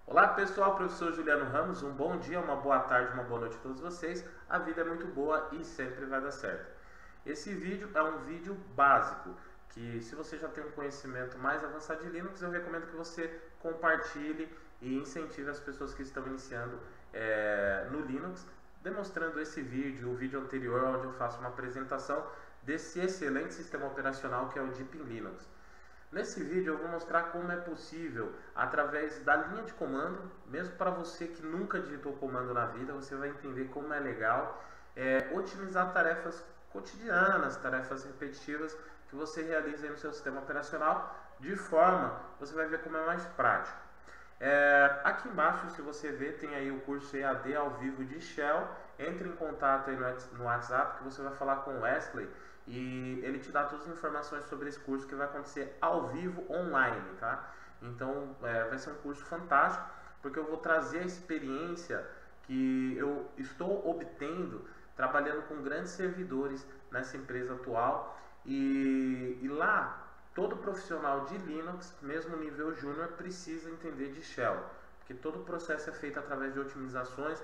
Olá pessoal, professor Juliano Ramos, um bom dia, uma boa tarde, uma boa noite a todos vocês. A vida é muito boa e sempre vai dar certo. Esse vídeo é um vídeo básico, que se você já tem um conhecimento mais avançado de Linux, eu recomendo que você compartilhe e incentive as pessoas que estão iniciando no Linux, demonstrando esse vídeo, o vídeo anterior onde eu faço uma apresentação desse excelente sistema operacional que é o Deepin Linux. Nesse vídeo eu vou mostrar como é possível, através da linha de comando, mesmo para você que nunca digitou comando na vida, você vai entender como é legal otimizar tarefas cotidianas, tarefas repetitivas que você realiza no seu sistema operacional, de forma, você vai ver como é mais prático. Aqui embaixo, se você ver, tem aí o curso EAD ao vivo de Shell. Entre em contato aí no WhatsApp que você vai falar com o Wesley e ele te dá todas as informações sobre esse curso que vai acontecer ao vivo online, tá? Então vai ser um curso fantástico, porque eu vou trazer a experiência que eu estou obtendo trabalhando com grandes servidores nessa empresa atual e lá todo profissional de Linux, mesmo nível júnior, precisa entender de Shell, porque todo o processo é feito através de otimizações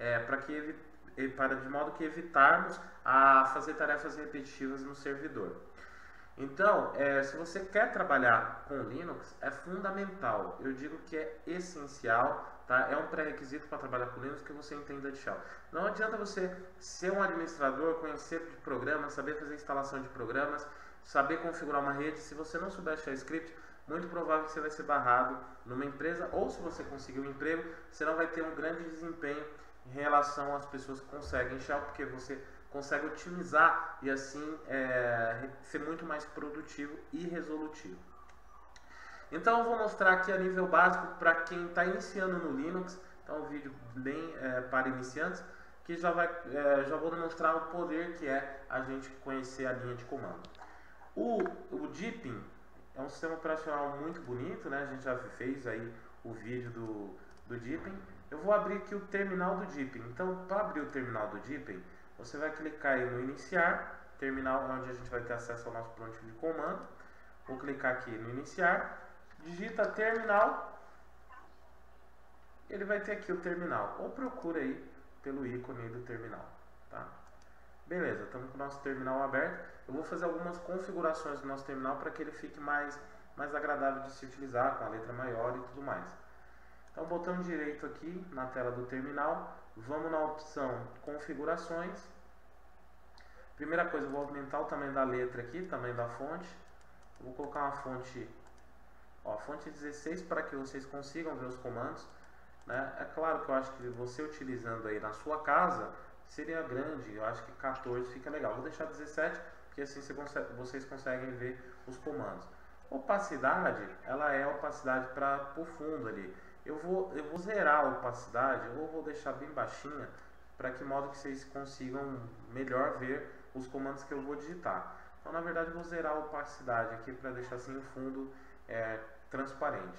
de modo que evitarmos a fazer tarefas repetitivas no servidor. Então, se você quer trabalhar com Linux, é fundamental, eu digo que é essencial, tá? É um pré-requisito para trabalhar com Linux que você entenda de Shell. Não adianta você ser um administrador, conhecer de programas, saber fazer instalação de programas, saber configurar uma rede. Se você não souber Shell Script, muito provável que você vai ser barrado numa empresa, ou se você conseguir um emprego, você não vai ter um grande desempenho em relação às pessoas que conseguem Shell, porque você consegue otimizar e assim ser muito mais produtivo e resolutivo. Então eu vou mostrar aqui a nível básico para quem está iniciando no Linux. Então um vídeo bem para iniciantes, que já vou demonstrar o poder que é a gente conhecer a linha de comando. O Deepin é um sistema operacional muito bonito, né? A gente já fez aí o vídeo do Deepin. Eu vou abrir aqui o terminal do Deepin. Então, para abrir o terminal do Deepin, você vai clicar aí no iniciar, terminal onde a gente vai ter acesso ao nosso pronto de comando. Vou clicar aqui no iniciar, digita terminal, ele vai ter aqui o terminal, ou procura aí pelo ícone aí do terminal, tá? Beleza, estamos com o nosso terminal aberto. Eu vou fazer algumas configurações do nosso terminal para que ele fique mais agradável de se utilizar, com a letra maior e tudo mais. Então, botão direito aqui na tela do terminal, vamos na opção configurações. Primeira coisa, eu vou aumentar o tamanho da letra aqui, tamanho da fonte. Vou colocar uma fonte, fonte 16 para que vocês consigam ver os comandos, né? É claro que eu acho que você utilizando aí na sua casa seria grande, eu acho que 14 fica legal. Vou deixar 17, porque assim vocês conseguem ver os comandos. Opacidade, ela é opacidade para o fundo ali. Eu vou zerar a opacidade, ou vou deixar bem baixinha, para que modo que vocês consigam melhor ver os comandos que eu vou digitar. Então, na verdade, eu vou zerar a opacidade aqui para deixar assim o fundo transparente.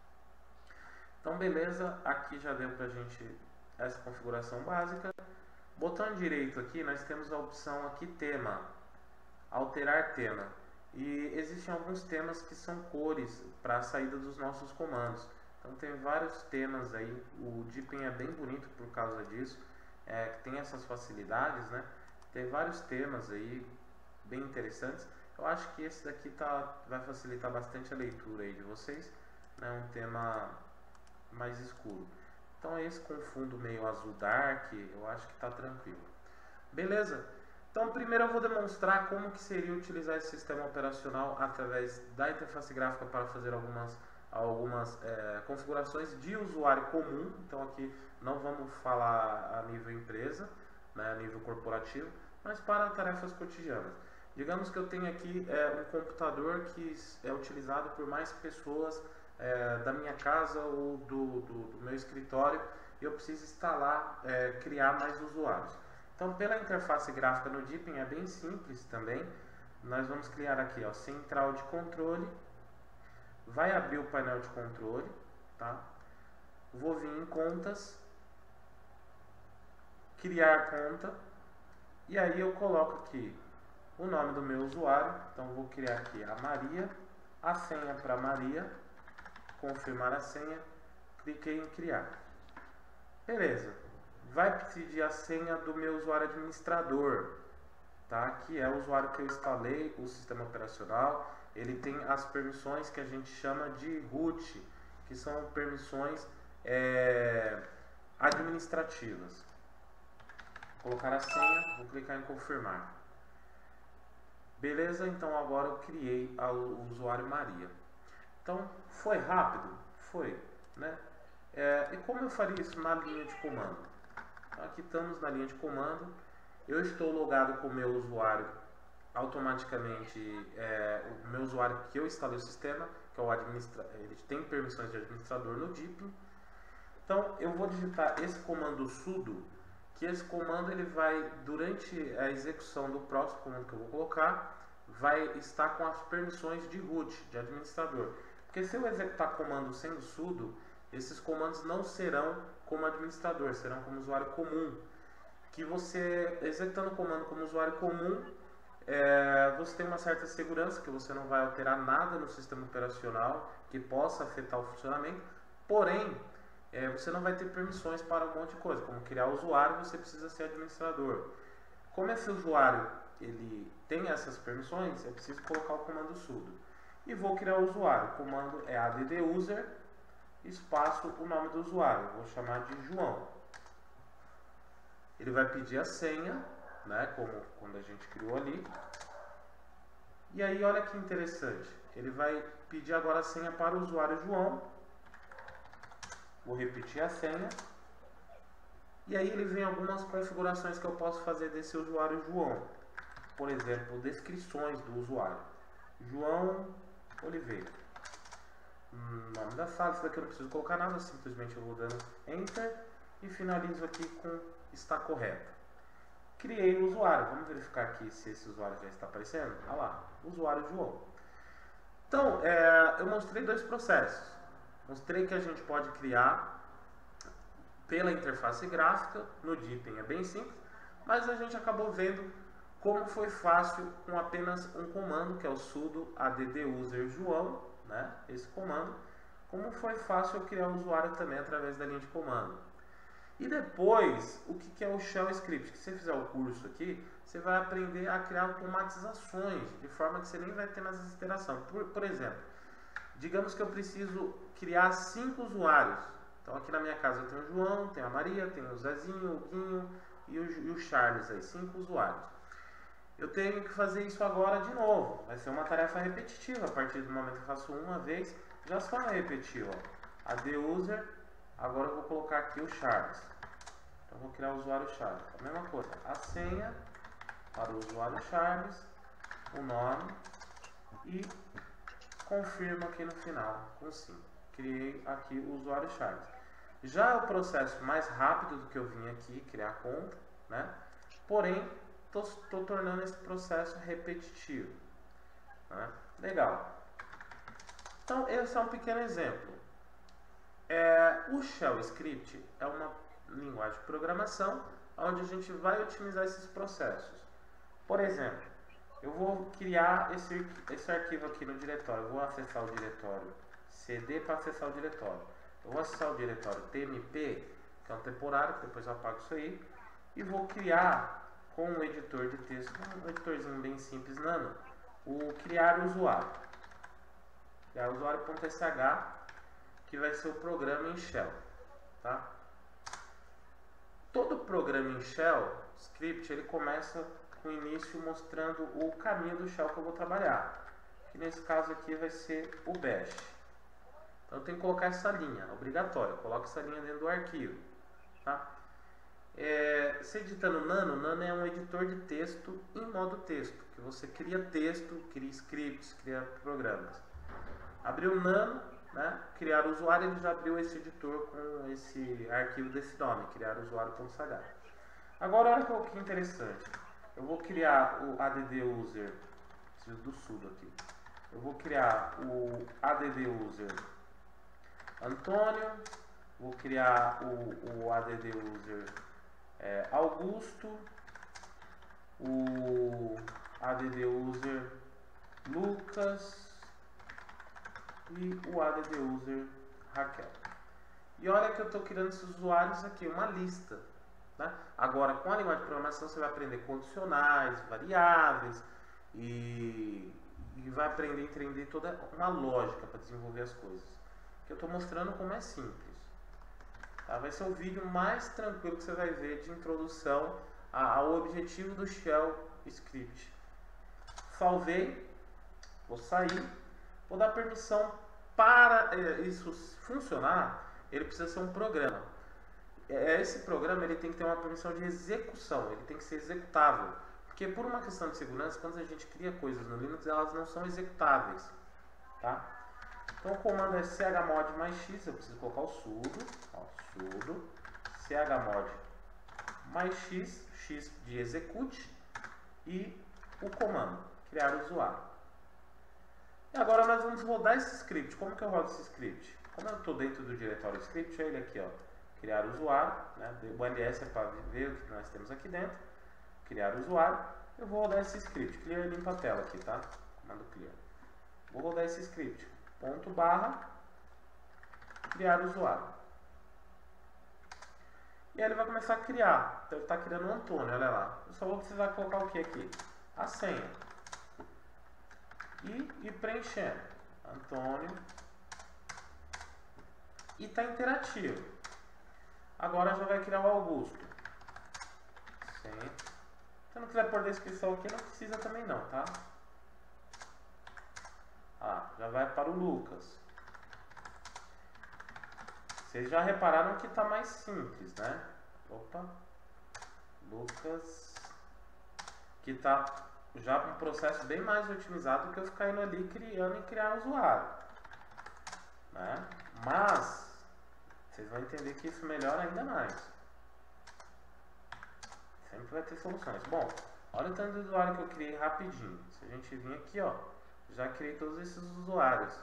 Então, beleza, aqui já deu para a gente essa configuração básica. Botão direito aqui, nós temos a opção aqui tema, alterar tema. E existem alguns temas que são cores para a saída dos nossos comandos. Então tem vários temas aí, o Deepin é bem bonito por causa disso, tem essas facilidades, né? Tem vários temas aí bem interessantes. Eu acho que esse daqui vai facilitar bastante a leitura aí de vocês, né? Um tema mais escuro. Então esse com fundo meio azul dark, eu acho que está tranquilo. Beleza? Então primeiro eu vou demonstrar como que seria utilizar esse sistema operacional através da interface gráfica para fazer algumas configurações de usuário comum. Então aqui não vamos falar a nível empresa, né, a nível corporativo, mas para tarefas cotidianas. Digamos que eu tenho aqui um computador que é utilizado por mais pessoas da minha casa ou do meu escritório, e eu preciso instalar, criar mais usuários. Então, pela interface gráfica no Deepin é bem simples também. Nós vamos criar aqui, central de controle. Vai abrir o painel de controle, tá? Vou vir em contas, criar conta, e aí eu coloco aqui o nome do meu usuário. Então vou criar aqui a Maria, a senha para Maria, confirmar a senha, cliquei em criar. Beleza. Vai pedir a senha do meu usuário administrador, tá? Que é o usuário que eu instalei o sistema operacional. Ele tem as permissões que a gente chama de root, que são permissões administrativas. Vou colocar a senha, vou clicar em confirmar. Beleza, então agora eu criei o usuário Maria. Então, foi rápido? Foi, né? E como eu faria isso na linha de comando? Aqui estamos na linha de comando. Eu estou logado com o meu usuário automaticamente, o meu usuário que eu instalei o sistema, que é o ele tem permissões de administrador no Deepin. Então, eu vou digitar esse comando sudo, que esse comando ele vai, durante a execução do próximo comando que eu vou colocar, vai estar com as permissões de root, de administrador. Porque se eu executar comando sendo sudo, esses comandos não serão como administrador, serão como usuário comum. Que você, executando o comando como usuário comum, você tem uma certa segurança que você não vai alterar nada no sistema operacional que possa afetar o funcionamento, porém, você não vai ter permissões para um monte de coisa, como criar usuário, você precisa ser administrador. Como esse usuário ele tem essas permissões, eu preciso colocar o comando sudo. E vou criar o usuário. O comando é adduser, espaço, o nome do usuário. Vou chamar de João. Ele vai pedir a senha, né, como quando a gente criou ali. E aí, olha que interessante. Ele vai pedir agora a senha para o usuário João. Vou repetir a senha. E aí ele vem algumas configurações que eu posso fazer desse usuário João. Por exemplo, descrições do usuário. João Oliveira. Nome da sala, isso daqui eu não preciso colocar nada, simplesmente eu vou dando Enter e finalizo aqui com está correto. Criei o usuário, vamos verificar aqui se esse usuário já está aparecendo. Olha lá, usuário João. Então, eu mostrei dois processos. Mostrei que a gente pode criar pela interface gráfica, no Deepin é bem simples, mas a gente acabou vendo como foi fácil com apenas um comando, que é o sudo adduser João, né? Esse comando, como foi fácil eu criar um usuário também através da linha de comando. E depois, o que é o Shell Script? Que se você fizer o curso aqui, você vai aprender a criar automatizações, de forma que você nem vai ter mais essa interação. Por exemplo, digamos que eu preciso criar 5 usuários. Então aqui na minha casa eu tenho o João, tenho a Maria, tenho o Zezinho, o Guinho e o Charles, aí, 5 usuários. Eu tenho que fazer isso agora de novo. Vai ser uma tarefa repetitiva. A partir do momento que eu faço uma vez, já só é repetitivo. Adduser, agora eu vou colocar aqui o Charles. Então eu vou criar o usuário Charles. A mesma coisa, a senha para o usuário Charles, o nome e confirmo aqui no final com sim. Criei aqui o usuário Charles. Já é o processo mais rápido do que eu vim aqui, criar conta, né? Porém, estou tornando esse processo repetitivo, né? Legal. Então, esse é um pequeno exemplo. O Shell Script é uma linguagem de programação onde a gente vai otimizar esses processos. Por exemplo, eu vou criar esse arquivo aqui no diretório. Eu vou acessar o diretório CD para acessar o diretório. Eu vou acessar o diretório TMP, que é um temporário, que depois eu apago isso aí, e vou criar com um editor de texto, um editorzinho bem simples, nano, o criar usuário. Criar usuário.sh, que vai ser o programa em Shell, tá? Todo programa em Shell, script, ele começa com o início mostrando o caminho do Shell que eu vou trabalhar. Que nesse caso aqui vai ser o bash. Então eu tenho que colocar essa linha, obrigatório. Coloco essa linha dentro do arquivo, tá? Se editando Nano é um editor de texto em modo texto, que você cria texto, cria scripts, cria programas. Abriu Nano, né? Criar usuário, ele já abriu esse editor com esse arquivo desse nome, criar usuário.sh. Agora olha que interessante. Eu vou criar o adduser, preciso do sudo aqui. Eu vou criar o adduser Antônio, vou criar o adduser Augusto, o adduser Lucas e o adduser Raquel. E olha que eu estou criando esses usuários aqui, uma lista. Né? Agora, com a linguagem de programação, você vai aprender condicionais, variáveis e vai aprender a entender toda uma lógica para desenvolver as coisas. Que eu estou mostrando como é simples. Tá? Vai ser o vídeo mais tranquilo que você vai ver de introdução ao objetivo do Shell Script. Salvei, vou sair, vou dar permissão para isso funcionar. Ele precisa ser um programa. Esse programa ele tem que ter uma permissão de execução, ele tem que ser executável. Porque por uma questão de segurança, quando a gente cria coisas no Linux, elas não são executáveis. Tá? Então o comando é chmod mais x, eu preciso colocar o sudo, sudo chmod mais x, x de execute, e o comando, criar usuário. E agora nós vamos rodar esse script. Como que eu rodo esse script? Como eu estou dentro do diretório script, é ele aqui, ó, criar usuário, né? O ls é para ver o que nós temos aqui dentro, criar usuário. Eu vou rodar esse script, clear limpa a tela aqui, tá? Comando clear. Vou rodar esse script, ponto barra, criar usuário. E aí ele vai começar a criar. Então ele está criando o Antônio, olha lá. Eu só vou precisar colocar o que aqui? A senha. E preenchendo. Antônio. E está interativo. Agora já vai criar o Augusto. Senha. Se não quiser pôr descrição aqui, não precisa também não, tá? Já vai para o Lucas. Vocês já repararam que está mais simples, né? Opa. Lucas. Que está já um processo bem mais otimizado do que eu ficar indo ali criando e criar usuário. Né? Mas, vocês vão entender que isso melhora ainda mais. Sempre vai ter soluções. Bom, olha o tanto de usuário que eu criei rapidinho. Se a gente vir aqui, ó, já criei todos esses usuários.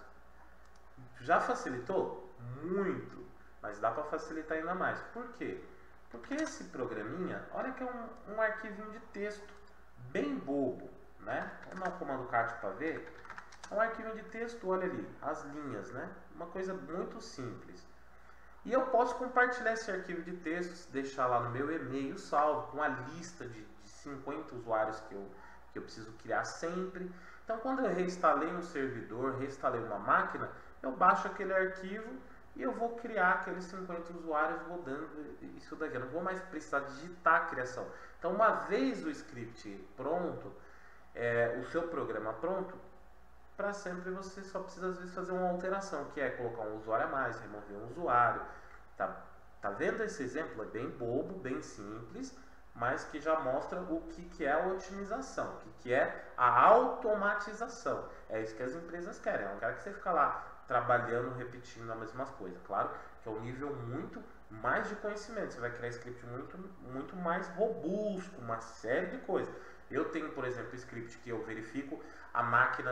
Já facilitou? Muito. Mas dá para facilitar ainda mais. Por quê? Porque esse programinha, olha que é um arquivinho de texto bem bobo, né? Vamos dar o comando cat para ver. É um arquivinho de texto, olha ali, as linhas, né? Uma coisa muito simples. E eu posso compartilhar esse arquivo de texto, deixar lá no meu e-mail salvo, com a lista de 50 usuários que eu preciso criar sempre. Então, quando eu reinstalei um servidor, reinstalei uma máquina, eu baixo aquele arquivo e eu vou criar aqueles 50 usuários rodando isso daqui. Eu não vou mais precisar digitar a criação. Então, uma vez o script pronto, o seu programa pronto, para sempre você só precisa às vezes fazer uma alteração, que é colocar um usuário a mais, remover um usuário. Tá vendo esse exemplo? É bem bobo, bem simples, mas que já mostra o que é a otimização, o que é a automatização. É isso que as empresas querem. Não querem que você fique lá trabalhando, repetindo a mesma coisa. Claro que é um nível muito mais de conhecimento. Você vai criar script muito mais robusto, uma série de coisas. Eu tenho, por exemplo, script que eu verifico a máquina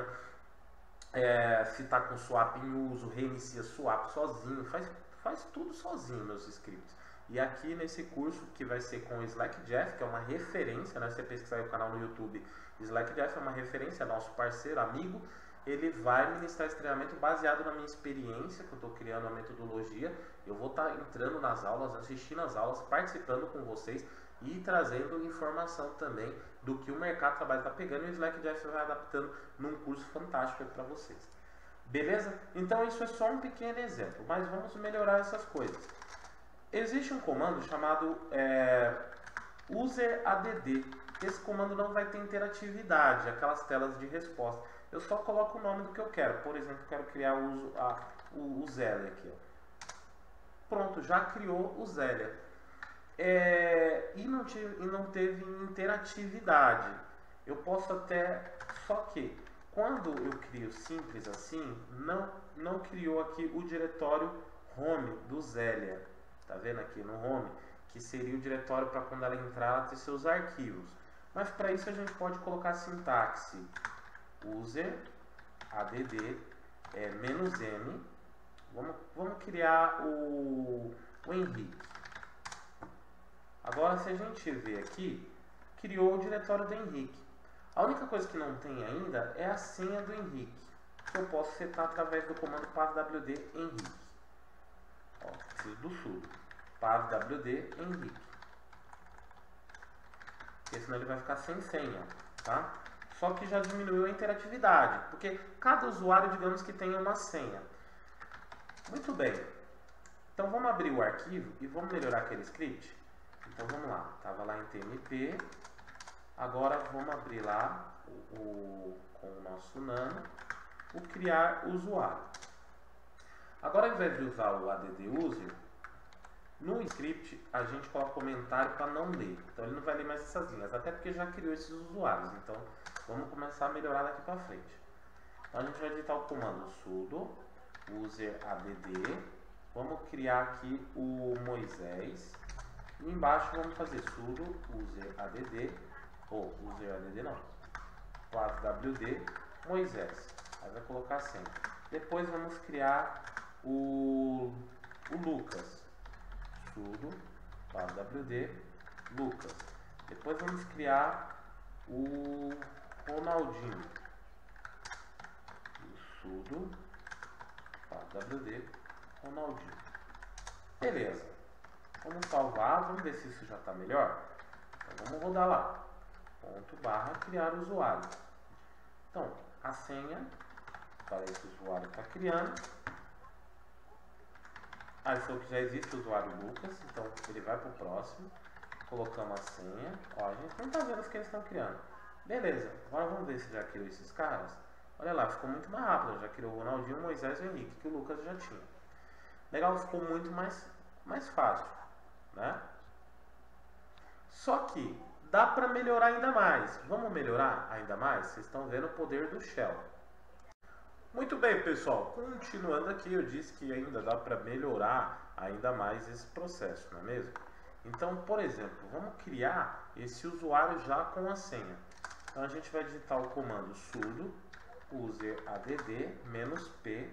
se está com swap em uso, reinicia swap sozinho, faz tudo sozinho meus scripts. E aqui nesse curso que vai ser com o SlackJeff, que é uma referência, né? Você pesquisar o canal no YouTube, SlackJeff é uma referência, nosso parceiro, amigo. Ele vai ministrar esse treinamento baseado na minha experiência, que eu estou criando a metodologia. Eu vou estar entrando nas aulas, assistindo as aulas, participando com vocês e trazendo informação também do que o mercado de trabalho está pegando, e o SlackJeff vai adaptando num curso fantástico para vocês. Beleza? Então isso é só um pequeno exemplo, mas vamos melhorar essas coisas. Existe um comando chamado useradd. Esse comando não vai ter interatividade, aquelas telas de resposta. Eu só coloco o nome do que eu quero. Por exemplo, eu quero criar o Zélia aqui. Ó. Pronto, já criou o Zélia. E não teve interatividade. Eu posso até... Só que, quando eu crio simples assim, não criou aqui o diretório home do Zélia. Tá vendo aqui no home? Que seria o diretório para quando ela entrar, ela ter seus arquivos. Mas para isso a gente pode colocar a sintaxe user add -m. Vamos criar o Henrique. Agora, se a gente ver aqui, criou o diretório do Henrique. A única coisa que não tem ainda é a senha do Henrique, que eu posso setar através do comando passwd Henrique. Ó, preciso do sudo. Passwd Henrique. Porque senão ele vai ficar sem senha, tá? Só que já diminuiu a interatividade, porque cada usuário, digamos que tem uma senha. Muito bem. Então vamos abrir o arquivo e vamos melhorar aquele script? Então vamos lá. Estava lá em TMP. Agora vamos abrir lá com o nosso nano o criar usuário. Agora, ao invés de usar o add user, no script a gente coloca comentário para não ler. Então ele não vai ler mais essas linhas, até porque já criou esses usuários. Então vamos começar a melhorar daqui para frente. Então a gente vai digitar o comando sudo user add. Vamos criar aqui o Moisés. E embaixo vamos fazer sudo user add, ou user add não, passwd Moisés. Aí vai colocar assim. Depois vamos criar o Lucas. Sudo passwd Lucas. Depois vamos criar o Ronaldinho. Sudo passwd Ronaldinho. Beleza. Vamos salvar, vamos ver se isso já está melhor. Então vamos rodar lá. /criar usuário. Então, a senha para esse usuário está criando. Aí falou que já existe o usuário Lucas, então ele vai para o próximo. Colocamos a senha. Ó, a gente não está vendo os que eles estão criando. Beleza, agora vamos ver se já criou esses caras. Olha lá, ficou muito mais rápido. Já criou o Ronaldinho, o Moisés e o Henrique, que o Lucas já tinha. Legal, ficou muito mais fácil, né? Só que dá para melhorar ainda mais. Vamos melhorar ainda mais? Vocês estão vendo o poder do Shell. Muito bem, pessoal. Continuando aqui, eu disse que ainda dá para melhorar ainda mais esse processo, não é mesmo? Então, por exemplo, vamos criar esse usuário já com a senha. Então, a gente vai digitar o comando sudo user add -p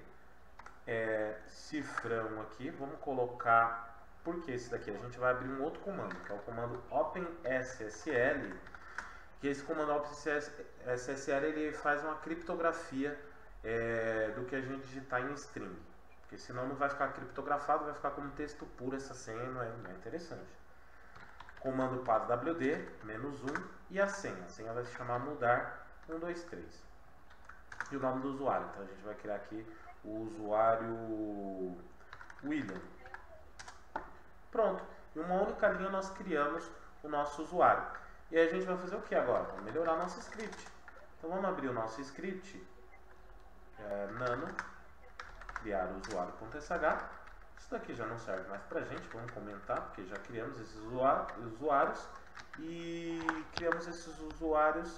cifrão aqui. Vamos colocar, porque esse daqui a gente vai abrir um outro comando, que é o comando OpenSSL, que esse comando OpenSSL ele faz uma criptografia do que a gente digitar em string, porque senão não vai ficar criptografado, vai ficar como texto puro, essa senha não é interessante. Comando passwd -1 e a senha vai se chamar mudar 123 e o nome do usuário. Então a gente vai criar aqui o usuário William. Pronto, em uma única linha nós criamos o nosso usuário. E aí a gente vai fazer o que agora? Vamos melhorar nosso script. Então vamos abrir o nosso script, nano, criar usuário.sh. Isso daqui já não serve mais pra gente, vamos comentar, porque já criamos esses usuários e criamos esses usuários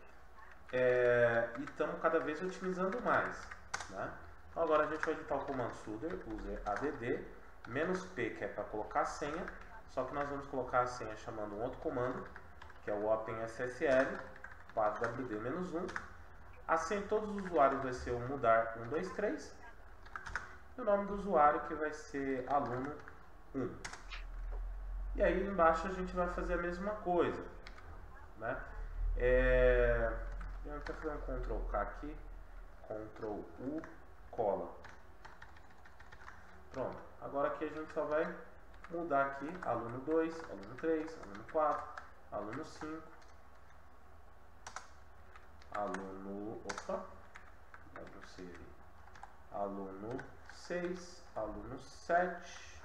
e estamos cada vez otimizando mais, né? Então agora a gente vai digitar o comando sudo user add -p, que é para colocar a senha, só que nós vamos colocar a senha chamando um outro comando, que é o OpenSSL, passwd -1. A senha de todos os usuários vai ser o mudar 123 e o nome do usuário que vai ser aluno 1. E aí embaixo a gente vai fazer a mesma coisa, né? Eu vou até fazer um Ctrl K aqui, Ctrl U, cola. Pronto, agora aqui a gente só vai mudar aqui aluno 2, aluno 3, aluno 4, aluno 5, aluno, aluno 6, aluno 7,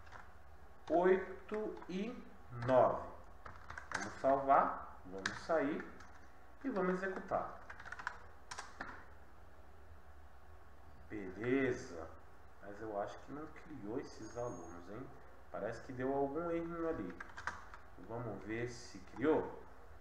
8 e 9. Vamos salvar, vamos sair e vamos executar. Beleza, mas eu acho que não criou esses alunos, hein? Parece que deu algum erro ali. Vamos ver se criou.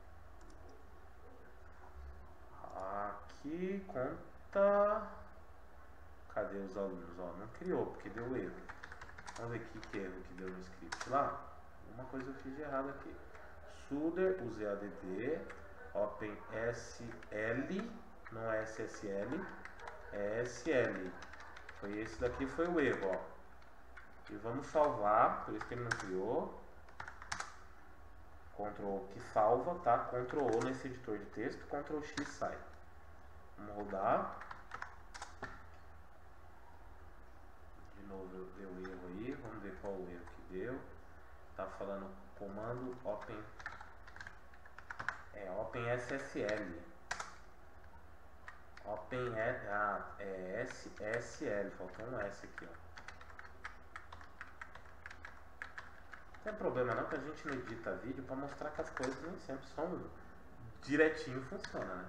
Aqui conta. Cadê os alunos? Ó, não criou porque deu erro. Vamos ver que erro que deu no script lá. Uma coisa eu fiz de errado aqui. Sudo usadd OpenSL, não é SSL, é SL. Foi esse daqui, foi o erro, ó. E vamos salvar, por isso que ele não criou. Ctrl que salva, tá? Ctrl O nesse editor de texto, Ctrl X sai. Vamos rodar. De novo deu erro aí. qual o erro que deu. Tá falando comando open SSL. SSL, faltou um S aqui, ó. Não tem problema não, que a gente não edita vídeo para mostrar que as coisas nem sempre são direitinho, funciona, né?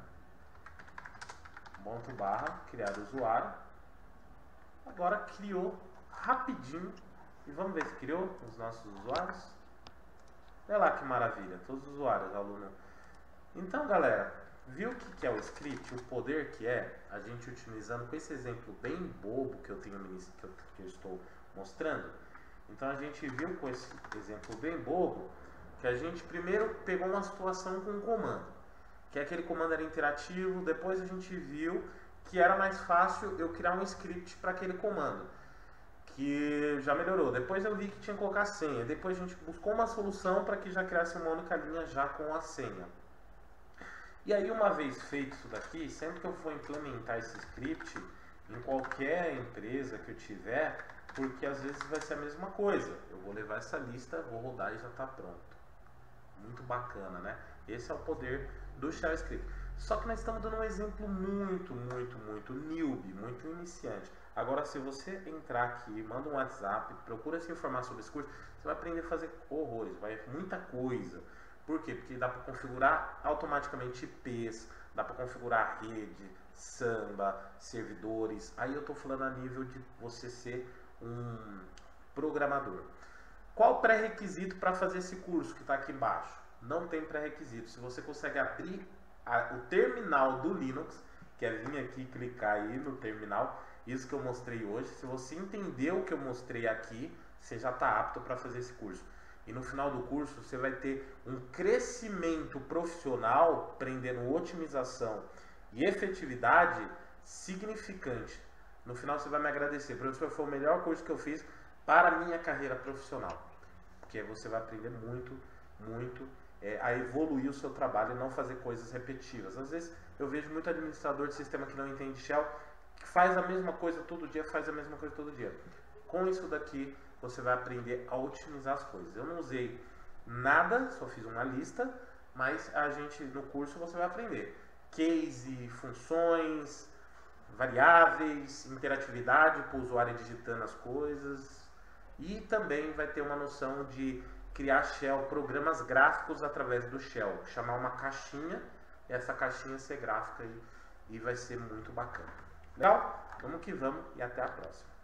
Ponto barra, criar usuário. Agora criou rapidinho. E vamos ver se criou os nossos usuários. Olha lá que maravilha, todos os usuários, aluno. Então, galera, viu o que é o script, o poder que é a gente utilizando com esse exemplo bem bobo que eu estou mostrando? Então a gente viu com esse exemplo bem bobo que a gente primeiro pegou uma situação com um comando, que aquele comando era interativo. Depois a gente viu que era mais fácil eu criar um script para aquele comando, que já melhorou. Depois eu vi que tinha que colocar a senha. Depois a gente buscou uma solução para que já criasse uma única linha já com a senha. E aí, uma vez feito isso daqui, sempre que eu for implementar esse script em qualquer empresa que eu tiver, porque às vezes vai ser a mesma coisa, eu vou levar essa lista, vou rodar e já está pronto. Muito bacana, né? Esse é o poder do Shell Script. Só que nós estamos dando um exemplo muito newbie, muito iniciante. Agora, se você entrar aqui, manda um WhatsApp, procura se informar sobre esse curso, você vai aprender a fazer horrores, muita coisa. Por quê? Porque dá para configurar automaticamente IPs, dá para configurar rede, samba, servidores. Aí eu estou falando a nível de você ser um programador. Qual o pré-requisito para fazer esse curso que está aqui embaixo? Não tem pré-requisito. Se você consegue abrir o terminal do Linux, que é vir aqui e clicar aí no terminal, isso que eu mostrei hoje, se você entendeu o que eu mostrei aqui, você já está apto para fazer esse curso. E no final do curso você vai ter um crescimento profissional, aprendendo otimização e efetividade significante. No final você vai me agradecer. Professor, foi o melhor curso que eu fiz para a minha carreira profissional. Porque você vai aprender muito a evoluir o seu trabalho e não fazer coisas repetitivas. Às vezes eu vejo muito administrador de sistema que não entende Shell, que faz a mesma coisa todo dia, Com isso daqui você vai aprender a otimizar as coisas. Eu não usei nada, só fiz uma lista, mas no curso você vai aprender case, funções, variáveis, interatividade para o usuário digitando as coisas, e também vai ter uma noção de criar Shell, programas gráficos através do Shell, chamar uma caixinha, e essa caixinha ser gráfica e vai ser muito bacana. Legal? Vamos que vamos e até a próxima.